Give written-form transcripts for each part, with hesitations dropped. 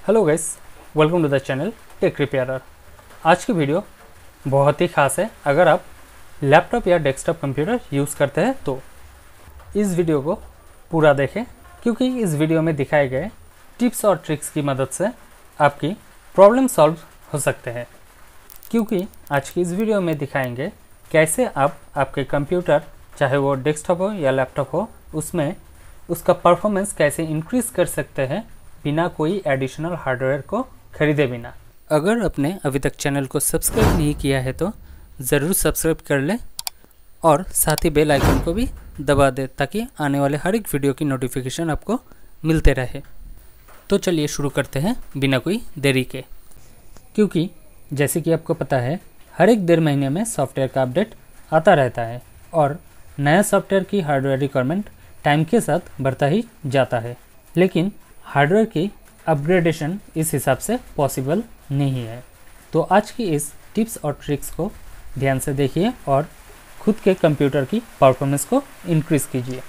Hello guys, welcome to the channel tech repairer. आज की video बहुत ही खास है। अगर आप लैपटॉप या डेस्कटॉप कंप्यूटर यूज़ करते हैं तो इस वीडियो को पूरा देखें, क्योंकि इस वीडियो में दिखाए गए टिप्स और ट्रिक्स की मदद से आपकी प्रॉब्लम सॉल्व हो सकते हैं। क्योंकि आज की इस वीडियो में दिखाएंगे कैसे आप आपके कंप्यूटर, चाहे वो डेस्कटॉप हो या लैपटॉप हो, उसमें उसका परफॉर्मेंस कैसे इंक्रीज़ कर सकते हैं बिना कोई एडिशनल हार्डवेयर को खरीदे बिना। अगर आपने अभी तक चैनल को सब्सक्राइब नहीं किया है तो ज़रूर सब्सक्राइब कर लें और साथ ही बेल आइकन को भी दबा दें ताकि आने वाले हर एक वीडियो की नोटिफिकेशन आपको मिलते रहे। तो चलिए शुरू करते हैं बिना कोई देरी के। क्योंकि जैसे कि आपको पता है, हर एक 1.5 महीने में सॉफ्टवेयर का अपडेट आता रहता है और नया सॉफ्टवेयर की हार्डवेयर रिक्वायरमेंट टाइम के साथ बढ़ता ही जाता है। लेकिन हार्डवेयर की अपग्रेडेशन इस हिसाब से पॉसिबल नहीं है। तो आज की इस टिप्स और ट्रिक्स को ध्यान से देखिए और खुद के कंप्यूटर की परफॉर्मेंस को इंक्रीज़ कीजिए।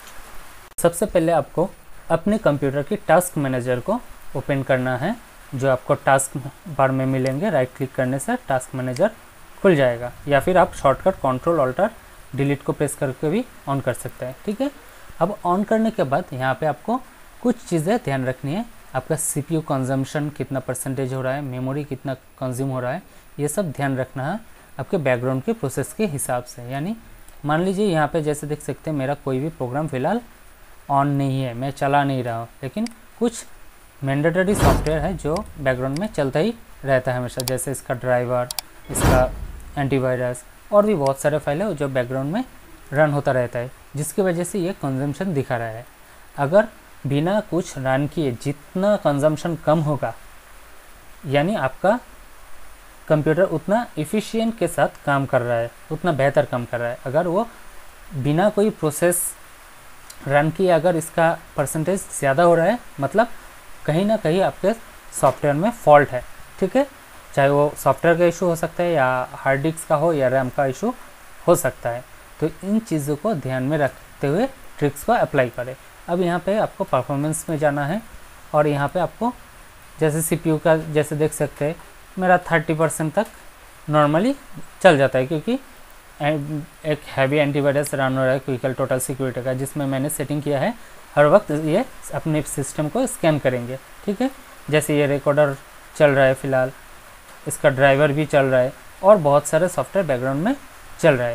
सबसे पहले आपको अपने कंप्यूटर की टास्क मैनेजर को ओपन करना है, जो आपको टास्क बार में मिलेंगे। राइट क्लिक करने से टास्क मैनेजर खुल जाएगा, या फिर आप शॉर्टकट कंट्रोल ऑल्टर डिलीट को प्रेस करके भी ऑन कर सकते हैं। ठीक है, अब ऑन करने के बाद यहाँ पे आपको कुछ चीज़ें ध्यान रखनी है। आपका CPU कंजम्पशन कितना % हो रहा है, मेमोरी कितना कंज्यूम हो रहा है, ये सब ध्यान रखना है आपके बैकग्राउंड के प्रोसेस के हिसाब से। यानी मान लीजिए यहाँ पे जैसे देख सकते हैं मेरा कोई भी प्रोग्राम फ़िलहाल ऑन नहीं है, मैं चला नहीं रहा हूँ, लेकिन कुछ मैंडेटरी सॉफ्टवेयर है जो बैकग्राउंड में चलता ही रहता है हमेशा, जैसे इसका ड्राइवर, इसका एंटीवायरस और भी बहुत सारे फाइल है जो बैकग्राउंड में रन होता रहता है, जिसकी वजह से ये कंजम्पशन दिखा रहा है। अगर बिना कुछ रन किए जितना कंजम्पशन कम होगा, यानी आपका कंप्यूटर उतना एफिशिएंट के साथ काम कर रहा है, उतना बेहतर काम कर रहा है। अगर वो बिना कोई प्रोसेस रन किए अगर इसका % ज़्यादा हो रहा है, मतलब कहीं ना कहीं आपके सॉफ्टवेयर में फॉल्ट है। ठीक है, चाहे वो सॉफ्टवेयर का इशू हो सकता है या हार्ड डिस्क का हो या रैम का इशू हो सकता है। तो इन चीज़ों को ध्यान में रखते हुए ट्रिक्स को अप्लाई करें। अब यहाँ पे आपको परफॉर्मेंस में जाना है और यहाँ पे आपको जैसे CPU का जैसे देख सकते हैं मेरा 30% तक नॉर्मली चल जाता है, क्योंकि एक हैवी एंटीवायरस रन हो रहा है क्विकल टोटल सिक्योरिटी का, जिसमें मैंने सेटिंग किया है हर वक्त ये अपने सिस्टम को स्कैन करेंगे। ठीक है, जैसे ये रिकॉर्डर चल रहा है फ़िलहाल, इसका ड्राइवर भी चल रहा है और बहुत सारे सॉफ्टवेयर बैकग्राउंड में चल रहा है।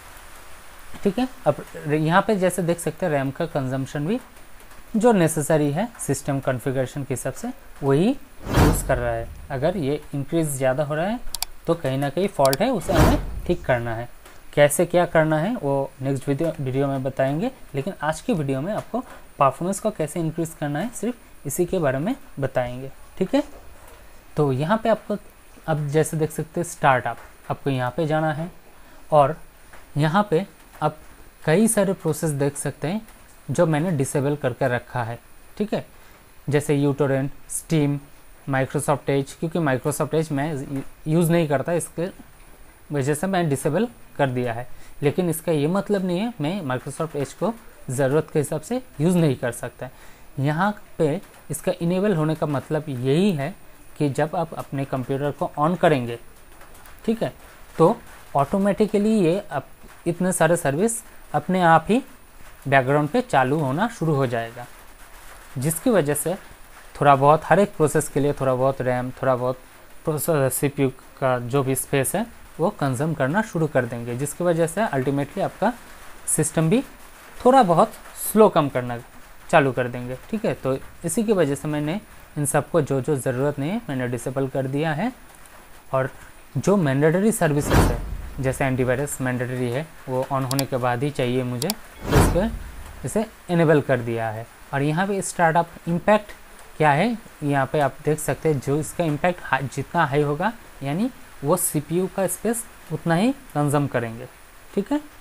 ठीक है, अब यहाँ पे जैसे देख सकते हैं रैम का कंजम्पशन भी जो नेसेसरी है सिस्टम कॉन्फ़िगरेशन के हिसाब से वही यूज़ कर रहा है। अगर ये इंक्रीज़ ज़्यादा हो रहा है तो कहीं ना कहीं फॉल्ट है, उसे हमें ठीक करना है। कैसे क्या करना है वो नेक्स्ट वीडियो में बताएंगे, लेकिन आज की वीडियो में आपको परफॉर्मेंस को कैसे इंक्रीज़ करना है सिर्फ इसी के बारे में बताएंगे। ठीक है, तो यहाँ पे आपको अब जैसे देख सकते हैं स्टार्टअप, आपको यहाँ पे जाना है और यहाँ पे आप कई सारे प्रोसेस देख सकते हैं जो मैंने डिसेबल करके रखा है। ठीक है, जैसे यूटोरेंट, स्टीम, माइक्रोसॉफ्ट एज, क्योंकि माइक्रोसॉफ्ट एज मैं यूज़ नहीं करता, इसके वजह से मैं डिसेबल कर दिया है। लेकिन इसका ये मतलब नहीं है मैं माइक्रोसॉफ्ट एज को ज़रूरत के हिसाब से यूज़ नहीं कर सकता। यहाँ पे इसका इनेबल होने का मतलब यही है कि जब आप अपने कंप्यूटर को ऑन करेंगे, ठीक है, तो ऑटोमेटिकली ये इतने सारे सर्विस अपने आप ही बैकग्राउंड पे चालू होना शुरू हो जाएगा, जिसकी वजह से थोड़ा बहुत हर एक प्रोसेस के लिए थोड़ा बहुत रैम, थोड़ा बहुत CPU का जो भी स्पेस है वो कंज्यूम करना शुरू कर देंगे, जिसकी वजह से अल्टीमेटली आपका सिस्टम भी थोड़ा बहुत स्लो कम करना चालू कर देंगे। ठीक है, तो इसी की वजह से मैंने इन सबको जो जो ज़रूरत नहीं है मैंने डिसेबल कर दिया है, और जो मैंडेटरी सर्विसेज है जैसे एंटीवायरस मैंडेटरी है वो ऑन होने के बाद ही चाहिए मुझे, तो इसको इसे इनेबल कर दिया है। और यहाँ पे स्टार्टअप इम्पैक्ट क्या है यहाँ पे आप देख सकते हैं, जो इसका इम्पैक्ट जितना हाई होगा यानी वो CPU का स्पेस उतना ही कंज्यूम करेंगे। ठीक है,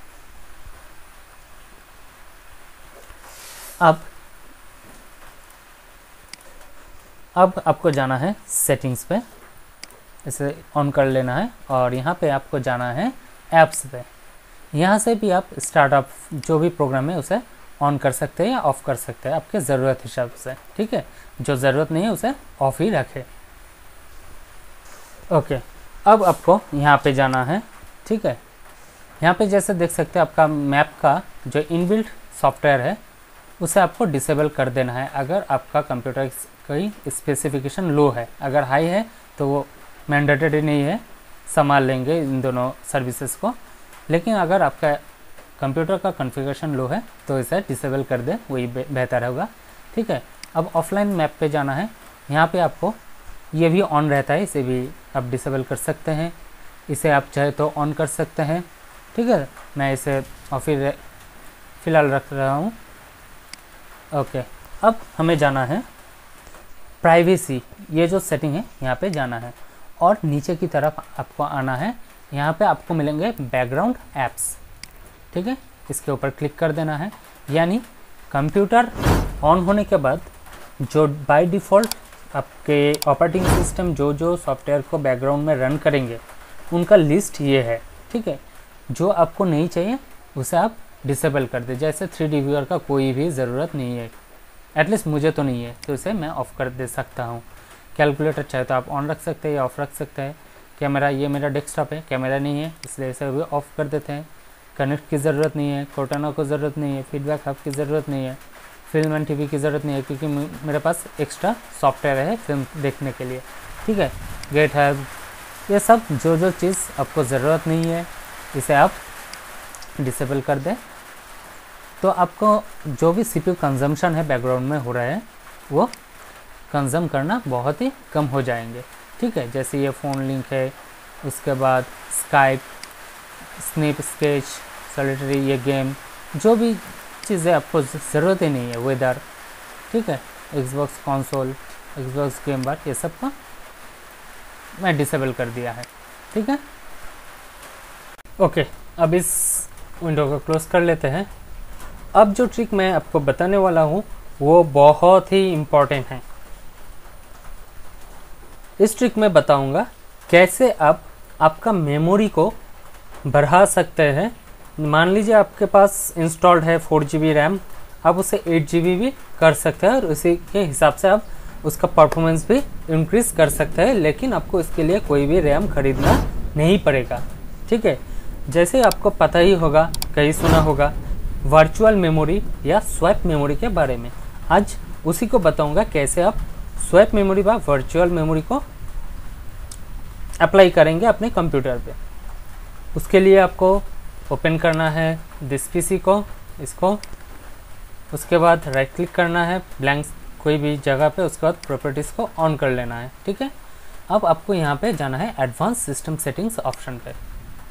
अब आपको जाना है सेटिंग्स पे, इसे ऑन कर लेना है और यहाँ पे आपको जाना है ऐप्स पे। यहाँ से भी आप स्टार्टअप जो भी प्रोग्राम है उसे ऑन कर सकते हैं या ऑफ़ कर सकते हैं आपके ज़रूरत हिसाब से, ठीक है। जो ज़रूरत नहीं है उसे ऑफ़ ही रखें। ओके, अब आपको यहाँ पे जाना है, ठीक है। यहाँ पे जैसे देख सकते हैं आपका मैप का जो इनबिल्ट सॉफ्टवेयर है उसे आपको डिसेबल कर देना है अगर आपका कंप्यूटर की स्पेसिफिकेशन लो है। अगर हाई है तो वो मैंडेटरी नहीं है, संभाल लेंगे इन दोनों सर्विसेज को। लेकिन अगर आपका कंप्यूटर का कॉन्फ़िगरेशन लो है तो इसे डिसेबल कर दे, वही बेहतर होगा, ठीक है। अब ऑफलाइन मैप पे जाना है। यहाँ पे आपको ये भी ऑन रहता है, इसे भी आप डिसेबल कर सकते हैं। इसे आप चाहे तो ऑन कर सकते हैं, ठीक है। मैं इसे फ़िलहाल रख रहा हूँ। ओके, अब हमें जाना है प्राइवेसी, ये जो सेटिंग है यहाँ पे जाना है और नीचे की तरफ आपको आना है। यहाँ पे आपको मिलेंगे बैकग्राउंड ऐप्स, ठीक है। इसके ऊपर क्लिक कर देना है। यानी कंप्यूटर ऑन होने के बाद जो बाय डिफ़ॉल्ट आपके ऑपरेटिंग सिस्टम जो सॉफ्टवेयर को बैकग्राउंड में रन करेंगे उनका लिस्ट ये है, ठीक है। जो आपको नहीं चाहिए उसे आप डिसेबल कर दे। जैसे 3D व्यूअर का कोई भी ज़रूरत नहीं है, एटलीस्ट मुझे तो नहीं है, तो इसे मैं ऑफ़ कर दे सकता हूँ। कैलकुलेटर चाहे तो आप ऑन रख सकते हैं या ऑफ़ रख सकते हैं। कैमरा, ये मेरा डेस्कटॉप है, कैमरा नहीं है इसलिए इसे भी ऑफ़ कर देते हैं। कनेक्ट की ज़रूरत नहीं है, कोर्टाना को ज़रूरत नहीं है, फीडबैक हब की ज़रूरत नहीं है, फिल्म एंड टीवी की ज़रूरत नहीं है क्योंकि मेरे पास एक्स्ट्रा सॉफ्टवेयर है फिल्म देखने के लिए, ठीक है। गेट हब, ये सब जो चीज़ आपको ज़रूरत नहीं है इसे आप डिसेबल कर दें। तो आपको जो भी CPU कंजम्पशन है बैकग्राउंड में हो रहा है वो कंजम करना बहुत ही कम हो जाएंगे, ठीक है। जैसे ये फ़ोन लिंक है, उसके बाद स्काइप, स्नैप, स्केच, सॉलिटरी, ये गेम, जो भी चीज़ें आपको ज़रूरत ही नहीं है, वेदर, ठीक है, Xbox console, Xbox game bar, ये सब का मैं डिसेबल कर दिया है, ठीक है। ओके, अब इस विंडो को क्लोज कर लेते हैं। अब जो ट्रिक मैं आपको बताने वाला हूँ वो बहुत ही इम्पोर्टेंट है। इस ट्रिक में बताऊंगा कैसे आप आपका मेमोरी को बढ़ा सकते हैं। मान लीजिए आपके पास इंस्टॉल्ड है 4GB रैम, आप उसे 8GB भी कर सकते हैं और उसी के हिसाब से आप उसका परफॉर्मेंस भी इंक्रीज़ कर सकते हैं। लेकिन आपको इसके लिए कोई भी रैम खरीदना नहीं पड़ेगा, ठीक है। जैसे आपको पता ही होगा, कहीं सुना होगा वर्चुअल मेमोरी या स्वैप मेमोरी के बारे में। आज उसी को बताऊंगा कैसे आप स्वैप मेमोरी व वर्चुअल मेमोरी को अप्लाई करेंगे अपने कंप्यूटर पे। उसके लिए आपको ओपन करना है दिस पीसी को, इसको, उसके बाद राइट क्लिक करना है ब्लैंक कोई भी जगह पे, उसके बाद प्रॉपर्टीज़ को ऑन कर लेना है, ठीक है। अब आपको यहाँ पे जाना है एडवांस सिस्टम सेटिंग्स ऑप्शन पे,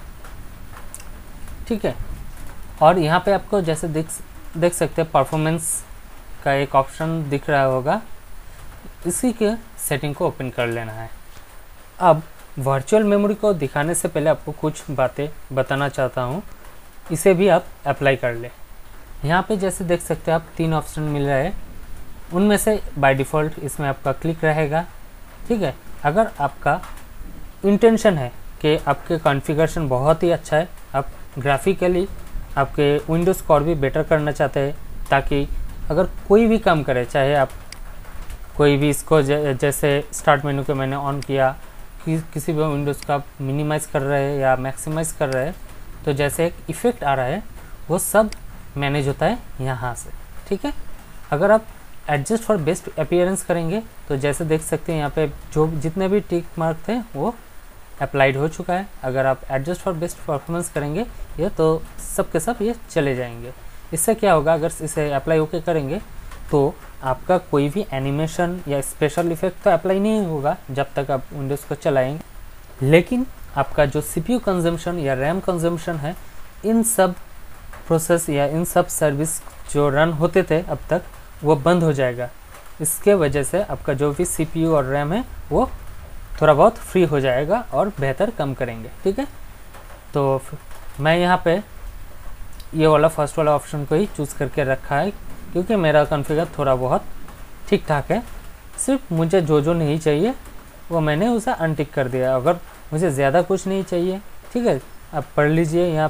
ठीक है। और यहाँ पे आपको जैसे देख सकते हैं परफॉर्मेंस का एक ऑप्शन दिख रहा होगा, इसी के सेटिंग को ओपन कर लेना है। अब वर्चुअल मेमोरी को दिखाने से पहले आपको कुछ बातें बताना चाहता हूँ, इसे भी आप अप्लाई कर ले। यहाँ पे जैसे देख सकते हैं आप 3 ऑप्शन मिल रहे हैं, उनमें से बाय डिफ़ॉल्ट इसमें आपका क्लिक रहेगा, ठीक है। अगर आपका इंटेंशन है कि आपके कॉन्फ़िगरेशन बहुत ही अच्छा है, आप ग्राफिकली आपके विंडोज़ को और भी बेटर करना चाहते हैं ताकि अगर कोई भी काम करे, चाहे आप कोई भी इसको जैसे स्टार्ट मेनू के मैंने ऑन किया, किसी भी विंडोज़ का आप मिनिमाइज़ कर रहे हैं या मैक्सिमाइज़ कर रहे हैं, तो जैसे एक इफ़ेक्ट आ रहा है वो सब मैनेज होता है यहाँ से, ठीक है। अगर आप एडजस्ट फॉर बेस्ट अपीयरेंस करेंगे तो जैसे देख सकते हैं यहाँ पे जो जितने भी टिक मार्क थे वो अप्लाइड हो चुका है। अगर आप एडजस्ट फॉर बेस्ट परफॉर्मेंस करेंगे ये तो सब के सब ये चले जाएंगे। इससे क्या होगा, अगर इसे अप्लाई होके करेंगे तो आपका कोई भी एनिमेशन या स्पेशल इफेक्ट तो अप्लाई नहीं होगा जब तक आप विंडोज़ को चलाएंगे, लेकिन आपका जो CPU कंजम्पशन या रैम कंजम्पशन है, इन सब प्रोसेस या इन सब सर्विस जो रन होते थे अब तक वो बंद हो जाएगा। इसके वजह से आपका जो भी CPU और रैम है वो थोड़ा बहुत फ्री हो जाएगा और बेहतर काम करेंगे, ठीक है। तो मैं यहाँ पे ये वाला फर्स्ट वाला ऑप्शन को ही चूज़ करके रखा है क्योंकि मेरा कॉन्फ़िगर थोड़ा बहुत ठीक ठाक है। सिर्फ मुझे जो नहीं चाहिए वो मैंने उसे अनटिक कर दिया। अगर मुझे ज़्यादा कुछ नहीं चाहिए, ठीक है, आप पढ़ लीजिए यहाँ पे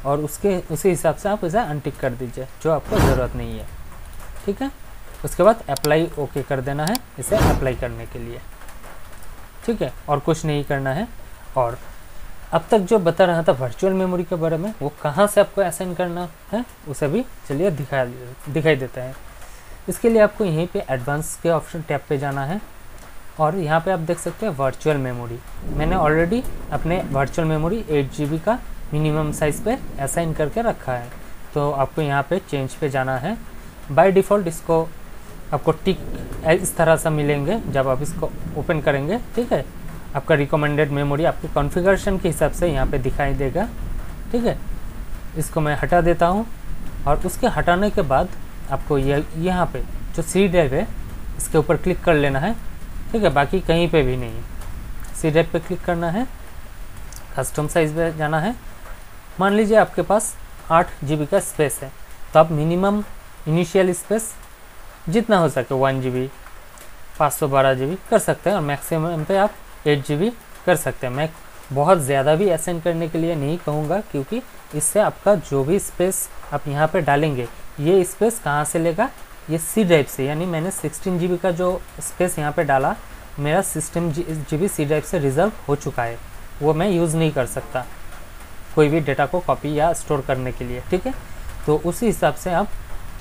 और उसी हिसाब से आप इसे अनटिक कर दीजिए जो आपको ज़रूरत नहीं है। ठीक है, उसके बाद अप्लाई ओके कर देना है इसे अप्लाई करने के लिए। ठीक है, और कुछ नहीं करना है। और अब तक जो बता रहा था वर्चुअल मेमोरी के बारे में, वो कहाँ से आपको असाइन करना है उसे भी चलिए दिखाई देता है। इसके लिए आपको यहीं पे एडवांस के ऑप्शन टैब पे जाना है और यहाँ पे आप देख सकते हैं वर्चुअल मेमोरी। मैंने ऑलरेडी अपने वर्चुअल मेमोरी 8 GB का मिनिमम साइज़ पे असाइन करके रखा है, तो आपको यहाँ पे चेंज पे जाना है। बाय डिफ़ॉल्ट इसको आपको टिक इस तरह से मिलेंगे जब आप इसको ओपन करेंगे। ठीक है, आपका रिकमेंडेड मेमोरी आपके कॉन्फ़िगरेशन के हिसाब से यहाँ पे दिखाई देगा। ठीक है, इसको मैं हटा देता हूँ और उसके हटाने के बाद आपको यहाँ पे जो सी ड्राइव है इसके ऊपर क्लिक कर लेना है। ठीक है, बाकी कहीं पे भी नहीं, सी ड्राइव पे क्लिक करना है, कस्टम साइज़ पे जाना है। मान लीजिए आपके पास 8 GB का स्पेस है, तो आप मिनिमम इनिशियल स्पेस जितना हो सके 1 GB 512 GB कर सकते हैं और मैक्सिमम पे आप 8 GB कर सकते हैं। मैं बहुत ज़्यादा भी असाइन करने के लिए नहीं कहूँगा, क्योंकि इससे आपका जो भी स्पेस आप यहाँ पे डालेंगे, ये स्पेस कहाँ से लेगा, ये सी ड्राइव से। यानी मैंने 16 GB का जो स्पेस यहाँ पे डाला, मेरा 16 GB सी ड्राइव से रिजर्व हो चुका है, वो मैं यूज़ नहीं कर सकता कोई भी डेटा को कॉपी या स्टोर करने के लिए। ठीक है, तो उसी हिसाब से आप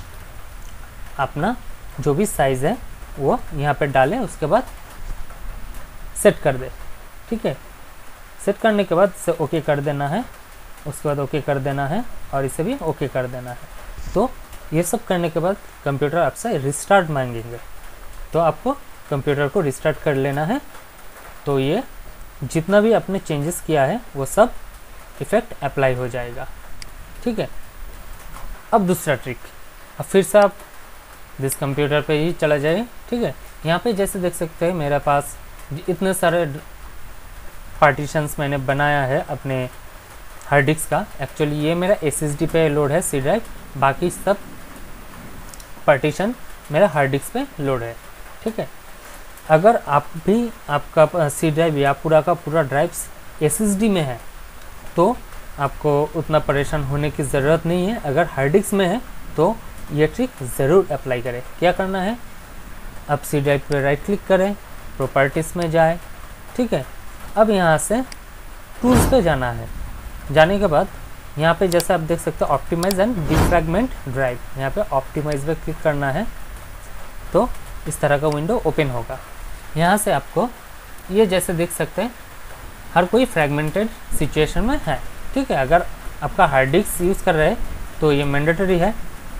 अपना जो भी साइज़ है वो यहाँ पे डालें, उसके बाद सेट कर दे। ठीक है, सेट करने के बाद इसे ओके कर देना है, उसके बाद ओके कर देना है और इसे भी ओके कर देना है। तो ये सब करने के बाद कंप्यूटर आपसे रिस्टार्ट मांगेंगे, तो आपको कंप्यूटर को रिस्टार्ट कर लेना है। तो ये जितना भी आपने चेंजेस किया है वो सब इफ़ेक्ट अप्लाई हो जाएगा। ठीक है, अब दूसरा ट्रिक, अब फिर से आप दिस कंप्यूटर पे ही चला जाए। ठीक है, यहाँ पे जैसे देख सकते हैं मेरे पास इतने सारे पार्टीशंस मैंने बनाया है अपने हार्ड डिस्क का। एक्चुअली ये मेरा SSD पे लोड है सी ड्राइव, बाकी सब पार्टीशन मेरा हार्ड डिस्क पे लोड है। ठीक है, अगर आप भी आपका सी ड्राइव या पूरा का पूरा ड्राइव्स SSD में है तो आपको उतना परेशान होने की ज़रूरत नहीं है। अगर हार्ड डिस्क में है तो ये ट्रिक ज़रूर अप्लाई करें। क्या करना है, अब सी ड्राइव पे राइट क्लिक करें, प्रॉपर्टीज़ में जाए। ठीक है, अब यहाँ से टूल्स पे जाना है। जाने के बाद यहाँ पे जैसे आप देख सकते हो ऑप्टिमाइज एंड डिफ्रैगमेंट ड्राइव, यहाँ पे ऑप्टिमाइज पे क्लिक करना है तो इस तरह का विंडो ओपन होगा। यहाँ से आपको ये जैसे देख सकते हैं हर कोई फ्रैगमेंटेड सिचुएशन में है। ठीक है, अगर आपका हार्ड डिस्क यूज़ कर रहे हैं तो ये मैंडेटरी है,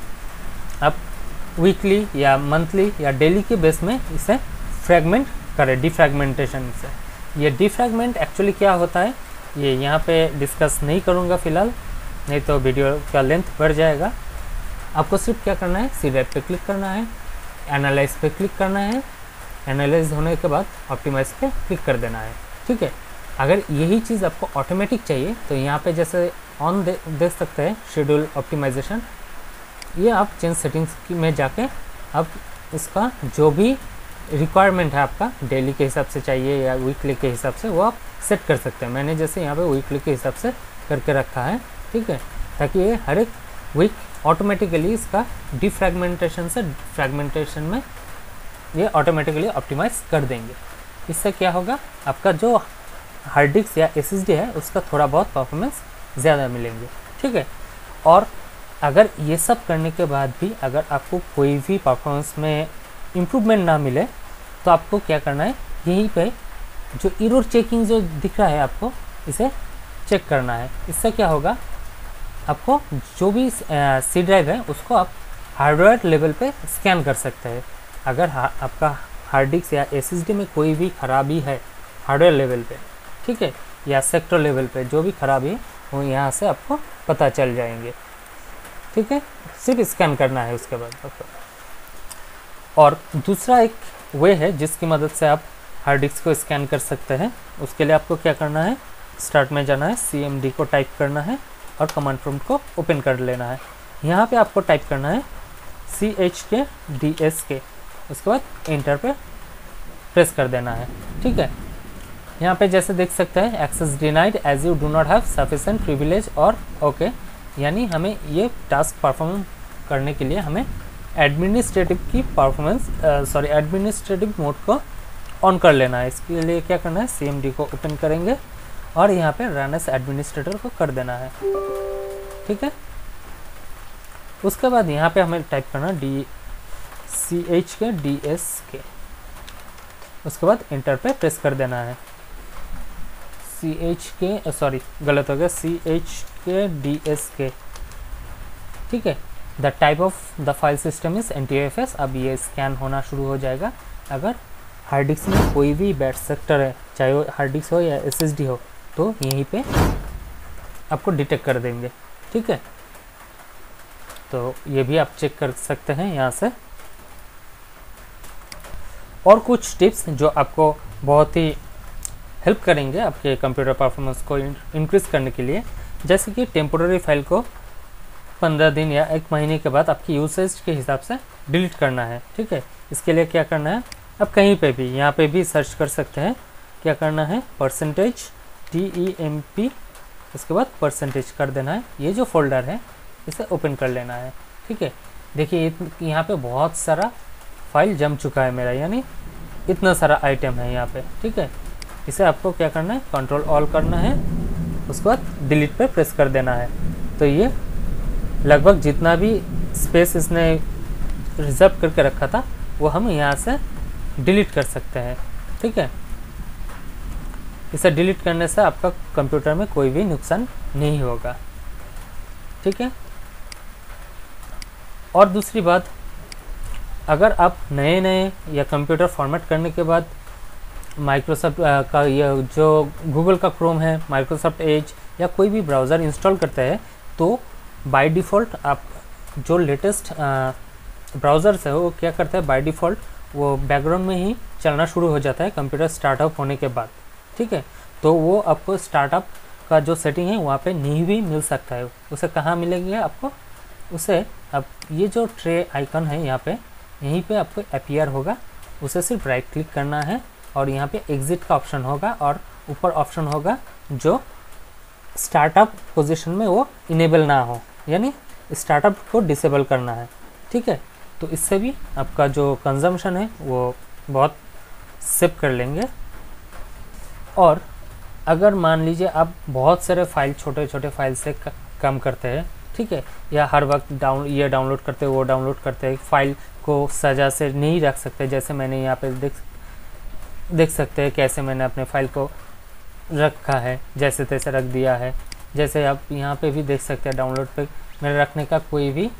आप वीकली या मंथली या डेली के बेस में इसे फ्रैगमेंट करें, डिफ्रैगमेंटेशन से। ये डिफ्रैगमेंट एक्चुअली क्या होता है ये यहाँ पे डिस्कस नहीं करूँगा फ़िलहाल, नहीं तो वीडियो का लेंथ बढ़ जाएगा। आपको सिर्फ क्या करना है, सी ड्राइव पे क्लिक करना है, एनालाइज पे क्लिक करना है, एनालाइज होने के बाद ऑप्टिमाइज पे क्लिक कर देना है। ठीक है, अगर यही चीज़ आपको ऑटोमेटिक चाहिए तो यहाँ पे जैसे ऑन दे सकते हैं शेड्यूल ऑप्टिमाइजेशन, ये आप चेंज सेटिंग्स में जाके आप इसका जो भी रिक्वायरमेंट है आपका डेली के हिसाब से चाहिए या वीकली के हिसाब से वो आप सेट कर सकते हैं। मैंने जैसे यहाँ पे वीकली के हिसाब से करके रखा है। ठीक है, ताकि ये हर एक वीक ऑटोमेटिकली इसका डिफ्रैगमेंटेशन से फ्रैगमेंटेशन में ये ऑटोमेटिकली ऑप्टिमाइज कर देंगे। इससे क्या होगा, आपका जो हार्ड डिस्क या SSD है उसका थोड़ा बहुत परफॉर्मेंस ज़्यादा मिलेंगे। ठीक है, और अगर ये सब करने के बाद भी अगर आपको कोई भी परफॉर्मेंस में इम्प्रूवमेंट ना मिले तो आपको क्या करना है, यहीं पे जो एरर चेकिंग जो दिख रहा है आपको इसे चेक करना है। इससे क्या होगा, आपको जो भी सी ड्राइव है उसको आप हार्डवेयर लेवल पे स्कैन कर सकते हैं। अगर आपका हार्ड डिस्क या SSD में कोई भी खराबी है हार्डवेयर लेवल पे, ठीक है, या सेक्टर लेवल पे जो भी खराबी है वो यहाँ से आपको पता चल जाएंगे। ठीक है, सिर्फ स्कैन करना है उसके बाद आपको। और दूसरा एक वे है जिसकी मदद से आप हार्ड डिस्क को स्कैन कर सकते हैं। उसके लिए आपको क्या करना है, स्टार्ट में जाना है, CMD को टाइप करना है और कमांड प्रॉम्प्ट को ओपन कर लेना है। यहाँ पे आपको टाइप करना है CHKDSK, उसके बाद एंटर पे प्रेस कर देना है। ठीक है, यहाँ पे जैसे देख सकते हैं access denied as you do not have sufficient privilege और ओके। यानी हमें ये टास्क परफॉर्म करने के लिए हमें एडमिनिस्ट्रेटिव मोड को ऑन कर लेना है। इसके लिए क्या करना है, CMD को ओपन करेंगे और यहाँ पे रन एज एडमिनिस्ट्रेटर को कर देना है। ठीक है, उसके बाद यहाँ पे हमें टाइप करना DSK, उसके बाद इंटर पे प्रेस कर देना है। गलत हो गया, CHK DSK। ठीक है, the type of the file system is NTFS। अब ये स्कैन होना शुरू हो जाएगा। अगर हार्ड डिस्क में कोई भी बैट सेक्टर है, चाहे वो हार्ड डिस्क हो या SSD हो, तो यहीं पे आपको डिटेक्ट कर देंगे। ठीक है, तो ये भी आप चेक कर सकते हैं यहाँ से। और कुछ टिप्स जो आपको बहुत ही हेल्प करेंगे आपके कंप्यूटर परफॉर्मेंस को इंक्रीज करने के लिए, जैसे कि टेम्पोररी फाइल को 15 दिन या 1 महीने के बाद आपकी यूसेज के हिसाब से डिलीट करना है। ठीक है, इसके लिए क्या करना है, आप कहीं पे भी यहाँ पे भी सर्च कर सकते हैं। क्या करना है, %TEMP, उसके बाद % कर देना है। ये जो फोल्डर है इसे ओपन कर लेना है। ठीक है, देखिए यहाँ पे बहुत सारा फाइल जम चुका है मेरा, यानी इतना सारा आइटम है यहाँ पे। ठीक है, इसे आपको क्या करना है, Ctrl करना है, उसके बाद डिलीट पे प्रेस कर देना है। तो ये लगभग जितना भी स्पेस इसने रिजर्व करके रखा था वो हम यहाँ से डिलीट कर सकते हैं। ठीक है, इसे डिलीट करने से आपका कंप्यूटर में कोई भी नुकसान नहीं होगा। ठीक है, और दूसरी बात, अगर आप नए या कंप्यूटर फॉर्मेट करने के बाद माइक्रोसॉफ्ट का ये जो गूगल का क्रोम है, माइक्रोसॉफ्ट एज या कोई भी ब्राउज़र इंस्टॉल करते हैं, तो बाय डिफ़ॉल्ट आप जो लेटेस्ट ब्राउज़र्स है वो क्या करता है, बाय डिफ़ॉल्ट वो बैकग्राउंड में ही चलना शुरू हो जाता है कंप्यूटर स्टार्टअप होने के बाद। ठीक है, तो वो आपको स्टार्टअप का जो सेटिंग है वहाँ पे नहीं भी मिल सकता है। उसे कहाँ मिलेंगे आपको, उसे अब ये जो ट्रे आइकन है यहाँ पे, यहीं पे आपको अपीयर होगा। उसे सिर्फ राइट क्लिक करना है और यहाँ पे एग्जिट का ऑप्शन होगा और ऊपर ऑप्शन होगा जो स्टार्टअप पोजीशन में वो इनेबल ना हो, यानी स्टार्टअप को डिसेबल करना है। ठीक है, तो इससे भी आपका जो कंजम्पशन है वो बहुत सेव कर लेंगे। और अगर मान लीजिए आप बहुत सारे फाइल, छोटे छोटे फाइल से काम करते हैं, ठीक है, या हर वक्त ये डाउनलोड करते वो डाउनलोड करते, फाइल को सजा से नहीं रख सकते, जैसे मैंने यहाँ पे देख सकते हैं कैसे मैंने अपने फाइल को रखा है, जैसे तैसे रख दिया है। जैसे आप यहाँ पे भी देख सकते हैं, डाउनलोड पे मेरे रखने का कोई भी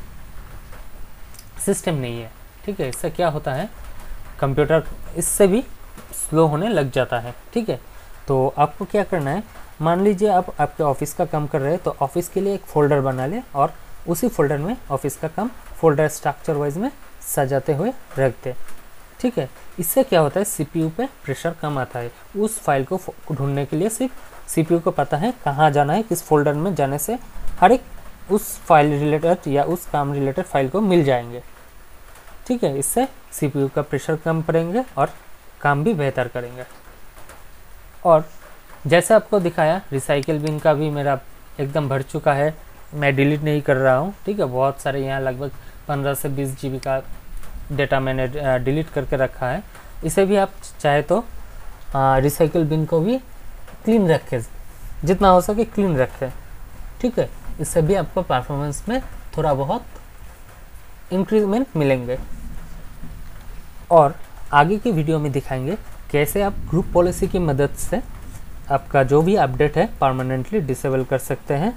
सिस्टम नहीं है। ठीक है, इससे क्या होता है, कंप्यूटर इससे भी स्लो होने लग जाता है। ठीक है, तो आपको क्या करना है, मान लीजिए आप आपके ऑफिस का काम कर रहे हैं, तो ऑफिस के लिए एक फ़ोल्डर बना लें और उसी फोल्डर में ऑफिस का काम फोल्डर स्ट्रक्चर वाइज में सजाते हुए रख दें। ठीक है, इससे क्या होता है, CPU पे प्रेशर कम आता है। उस फाइल को ढूंढने के लिए सिर्फ CPU को पता है कहाँ जाना है, किस फोल्डर में जाने से हर एक उस फाइल रिलेटेड या उस काम रिलेटेड फाइल को मिल जाएंगे। ठीक है, इससे CPU का प्रेशर कम करेंगे और काम भी बेहतर करेंगे। और जैसे आपको दिखाया, रिसाइकिल बिन का भी मेरा एकदम भर चुका है, मैं डिलीट नहीं कर रहा हूँ। ठीक है, बहुत सारे यहाँ लगभग 15 से 20 GB का डेटा मैंने डिलीट करके रखा है। इसे भी आप चाहे तो रिसाइकिल बिन को भी क्लीन रखें, जितना हो सके क्लीन रखें। ठीक है, इससे भी आपको परफॉर्मेंस में थोड़ा बहुत इंक्रीजमेंट मिलेंगे। और आगे की वीडियो में दिखाएंगे कैसे आप ग्रुप पॉलिसी की मदद से आपका जो भी अपडेट है परमानेंटली डिसेबल कर सकते हैं।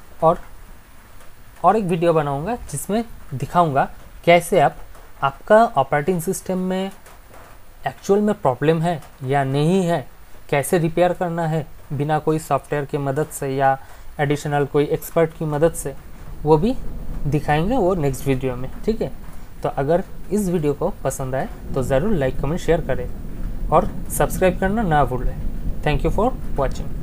और एक वीडियो बनाऊंगा जिसमें दिखाऊंगा कैसे आपका ऑपरेटिंग सिस्टम में एक्चुअल में प्रॉब्लम है या नहीं है, कैसे रिपेयर करना है बिना कोई सॉफ्टवेयर की मदद से या एडिशनल कोई एक्सपर्ट की मदद से, वो भी दिखाएंगे वो नेक्स्ट वीडियो में। ठीक है, तो अगर इस वीडियो को पसंद आए तो ज़रूर लाइक कमेंट शेयर करें और सब्सक्राइब करना ना भूलें। Thank you for watching.